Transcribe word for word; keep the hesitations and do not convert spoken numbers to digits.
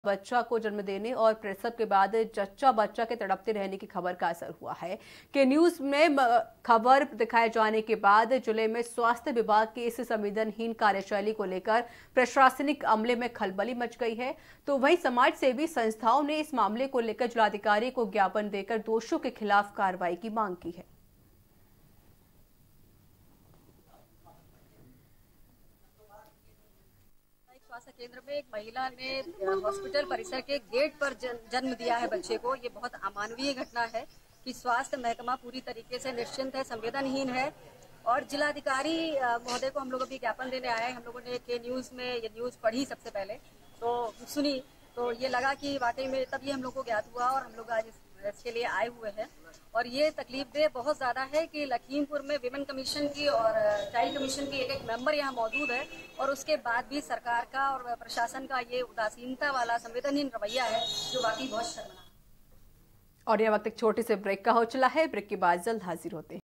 बच्चा को जन्म देने और प्रसव के बाद जच्चा बच्चा के तड़पते रहने की खबर का असर हुआ है कि न्यूज में खबर दिखाए जाने के बाद जिले में स्वास्थ्य विभाग की इस संवेदनहीन कार्यशैली को लेकर प्रशासनिक अमले में खलबली मच गई है। तो वहीं समाज सेवी संस्थाओं ने इस मामले को लेकर जिलाधिकारी को ज्ञापन देकर दोषियों के खिलाफ कार्रवाई की मांग की है। स्वास्थ्य केंद्र में एक महिला ने हॉस्पिटल परिसर के गेट पर जन्म दिया है बच्चे को। ये बहुत अमानवीय घटना है कि स्वास्थ्य महकमा पूरी तरीके से निश्चिंत है, संवेदनहीन है। और जिलाधिकारी महोदय को हम लोग अभी ज्ञापन देने आए हैं। हम लोगों ने के न्यूज में ये न्यूज पढ़ी, सबसे पहले तो सुनी, तो ये लगा कि वाकई में तभी हम लोग को ज्ञात हुआ और हम लोग आज इसके लिए आए हुए हैं। और ये तकलीफदेह बहुत ज़्यादा है कि लखीमपुर में विमेन कमीशन की और चाइल्ड कमीशन की एक एक मेंबर यहाँ मौजूद है और उसके बाद भी सरकार का और प्रशासन का ये उदासीनता वाला संवेदनहीन रवैया है जो वाकई बहुत शर्मनाक है। और यह वक्त एक छोटे से ब्रेक का हो चला है। ब्रेक के बाद जल्द हाजिर होते हैं।